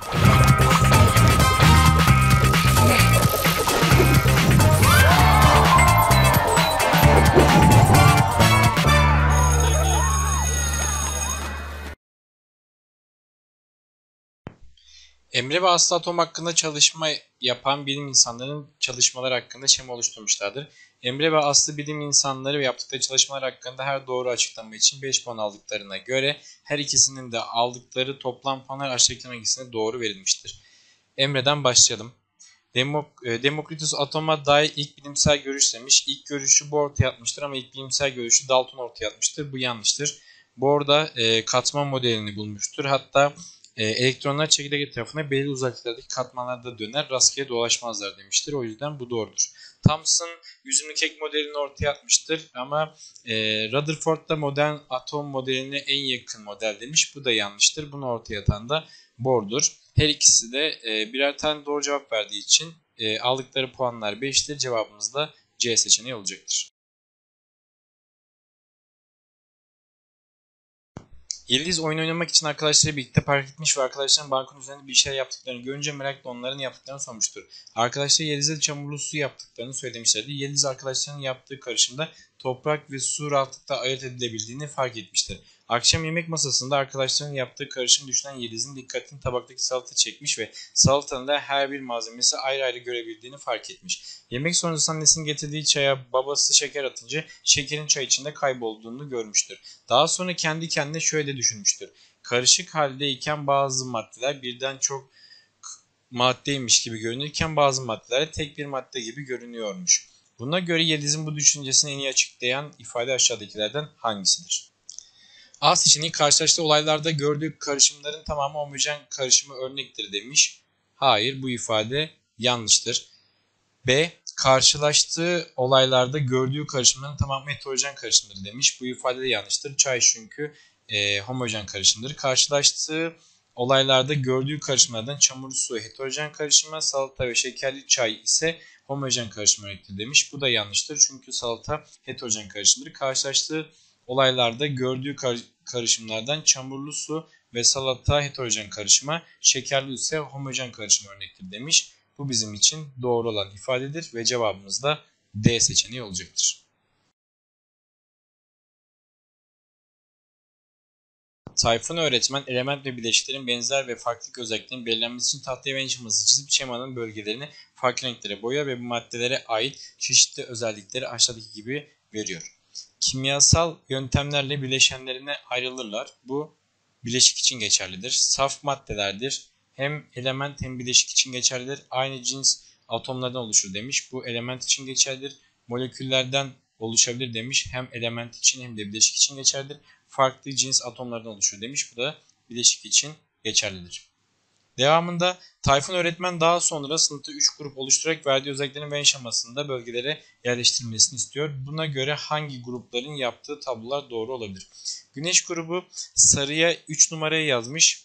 Emre ve Aslı atom hakkında çalışma yapan bilim insanlarının çalışmaları hakkında şema oluşturmuşlardır. Emre ve Aslı bilim insanları ve yaptıkları çalışmalar hakkında her doğru açıklama için 5 puan aldıklarına göre her ikisinin de aldıkları toplam puanlar aşağıdakilerden hangisine doğru verilmiştir. Emre'den başlayalım. Demokritus atoma dair ilk bilimsel görüş demiş. İlk görüşü Bohr ortaya atmıştır ama ilk bilimsel görüşü Dalton ortaya atmıştır. Bu yanlıştır. Bohr da katman modelini bulmuştur. Hatta elektronlar çekirdek etrafına belirli uzaklıklardaki katmanlarda döner, rastgele dolaşmazlar demiştir. O yüzden bu doğrudur. Thomson yüzümlü kek modelini ortaya atmıştır ama Rutherford da modern atom modeline en yakın model demiş. Bu da yanlıştır. Bunu ortaya atan da Bohr'dur. Her ikisi de birer tane doğru cevap verdiği için aldıkları puanlar 5'tir. Cevabımız da C seçeneği olacaktır. Yeliz oyun oynamak için arkadaşları birlikte park etmiş ve arkadaşların balkon üzerinde bir şeyler yaptıklarını görünce merakla onların yaptıklarını sormuştur. Arkadaşlar Yeliz'e çamurlu su yaptıklarını söylemişlerdi. Yeliz arkadaşlarının yaptığı karışımda toprak ve su rahatlıkla ayırt edilebildiğini fark etmiştir. Akşam yemek masasında arkadaşlarının yaptığı karışım düşünen Yeliz'in dikkatini tabaktaki salata çekmiş ve salatanın da her bir malzemesi ayrı ayrı görebildiğini fark etmiş. Yemek sonrası annesinin getirdiği çaya babası şeker atınca şekerin çay içinde kaybolduğunu görmüştür. Daha sonra kendi kendine şöyle düşünmüştür. Karışık haldeyken bazı maddeler birden çok maddeymiş gibi görünürken bazı maddeler tek bir madde gibi görünüyormuş. Buna göre Yeliz'in bu düşüncesini en iyi açıklayan ifade aşağıdakilerden hangisidir? A seçeneği karşılaştığı olaylarda gördüğü karışımların tamamı homojen karışımı örnektir demiş. Hayır, bu ifade yanlıştır. B. Karşılaştığı olaylarda gördüğü karışımların tamamı heterojen karışımdır demiş. Bu ifade de yanlıştır. Çay çünkü homojen karışımdır. Karşılaştığı olaylarda gördüğü karışımlardan çamurlu su heterojen karışıma, salata ve şekerli çay ise homojen karışım örnektir demiş. Bu da yanlıştır. Çünkü salata heterojen karışımdır. Karşılaştığı olaylarda gördüğü karışımlardan çamurlu su ve salata heterojen karışıma, şekerli ise homojen karışım örnektir demiş. Bu bizim için doğru olan ifadedir ve cevabımız da D seçeneği olacaktır. Tayfun öğretmen element ve bileşiklerin benzer ve farklılık özelliklerinin belirlenmesi için tahtaya ve şeması çizip şemanın bölgelerini farklı renklere boyuyor ve bu maddelere ait çeşitli özellikleri aşağıdaki gibi veriyor. Kimyasal yöntemlerle bileşenlerine ayrılırlar. Bu bileşik için geçerlidir. Saf maddelerdir. Hem element hem bileşik için geçerlidir. Aynı cins atomlardan oluşur demiş. Bu element için geçerlidir. Moleküllerden oluşabilir demiş. Hem element için hem de bileşik için geçerlidir. Farklı cins atomlardan oluşur demiş. Bu da bileşik için geçerlidir. Devamında Tayfun öğretmen daha sonra sınıfta 3 grup oluşturarak verdiği özelliklerin Venn şemasında bölgelere yerleştirilmesini istiyor. Buna göre hangi grupların yaptığı tablolar doğru olabilir? Güneş grubu sarıya 3 numaraya yazmış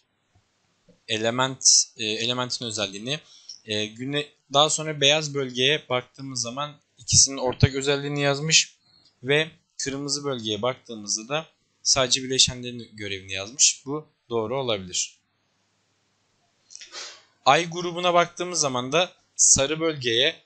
elementin özelliğini. Daha sonra beyaz bölgeye baktığımız zaman ikisinin ortak özelliğini yazmış ve kırmızı bölgeye baktığımızda da sadece bileşenlerin görevini yazmış. Bu doğru olabilir. Ay grubuna baktığımız zaman da sarı bölgeye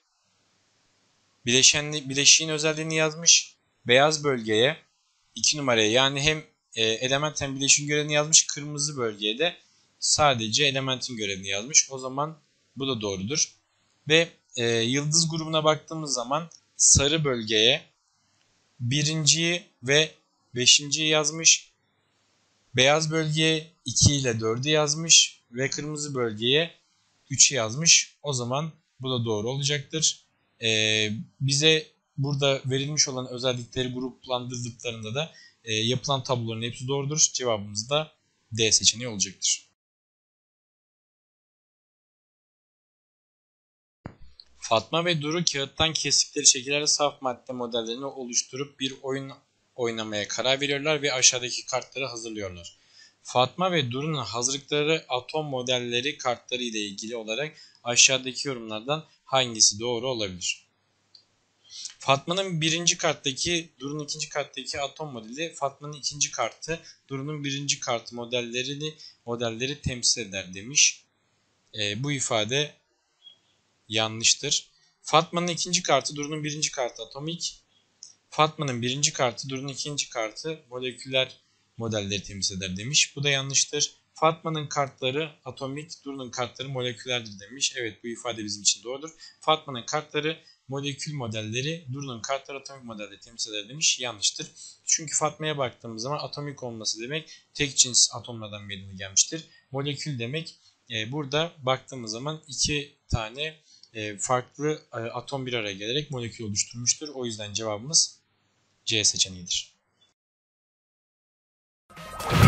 bileşiğin özelliğini yazmış. Beyaz bölgeye 2 numaraya yani hem element hem bileşiğin görevini yazmış. Kırmızı bölgeye de sadece elementin görevini yazmış. O zaman bu da doğrudur. Ve yıldız grubuna baktığımız zaman sarı bölgeye birinciyi ve 5.'yi yazmış. Beyaz bölgeye 2 ile 4'ü yazmış ve kırmızı bölgeye 3'ü yazmış. O zaman bu da doğru olacaktır. Bize burada verilmiş olan özellikleri gruplandırdıklarında da yapılan tabloların hepsi doğrudur. Cevabımız da D seçeneği olacaktır. Fatma ve Duru kağıttan kestikleri şekillerle saf madde modellerini oluşturup bir oyun oynamaya karar veriyorlar ve aşağıdaki kartları hazırlıyorlar. Fatma ve Duru'nun hazırlıkları atom modelleri kartları ile ilgili olarak aşağıdaki yorumlardan hangisi doğru olabilir? Fatma'nın birinci karttaki, Duru'nun ikinci karttaki atom modeli, Fatma'nın ikinci kartı, Duru'nun birinci kartı modelleri temsil eder demiş. Bu ifade yanlıştır. Fatma'nın ikinci kartı Duru'nun birinci kartı atomik. Fatma'nın birinci kartı Duru'nun ikinci kartı moleküler modelleri temsil eder demiş. Bu da yanlıştır. Fatma'nın kartları atomik, Duru'nun kartları molekülerdir demiş. Evet, bu ifade bizim için doğrudur. Fatma'nın kartları molekül modelleri, Duru'nun kartları atomik modelleri temsil eder demiş. Yanlıştır. Çünkü Fatma'ya baktığımız zaman atomik olması demek tek cins atomlardan meydana gelmiştir. Molekül demek burada baktığımız zaman iki tane farklı atom bir araya gelerek molekül oluşturmuştur. O yüzden cevabımız C seçeneğidir.